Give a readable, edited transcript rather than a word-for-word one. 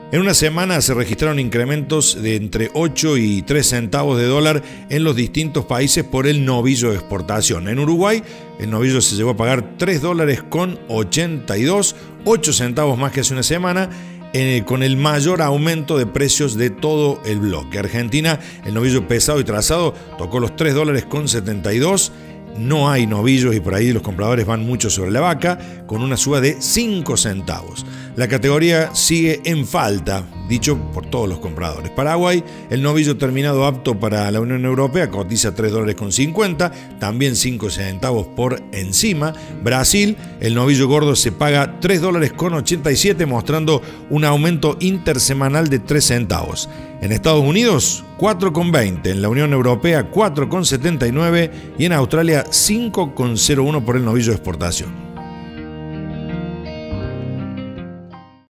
En una semana se registraron incrementos de entre 8 y 3 centavos de dólar en los distintos países por el novillo de exportación. En Uruguay, el novillo se llegó a pagar $3.82, 8 centavos más que hace una semana, con el mayor aumento de precios de todo el bloque. Argentina, el novillo pesado y trazado tocó los $3.72. No hay novillos y por ahí los compradores van mucho sobre la vaca, con una suba de 5 centavos. La categoría sigue en falta, dicho por todos los compradores. Paraguay, el novillo terminado apto para la Unión Europea, cotiza $3.50, también 5 centavos por encima. Brasil, el novillo gordo se paga $3.87, mostrando un aumento intersemanal de 3 centavos. En Estados Unidos, 4,20, en la Unión Europea 4,79 y en Australia 5,01 por el novillo de exportación.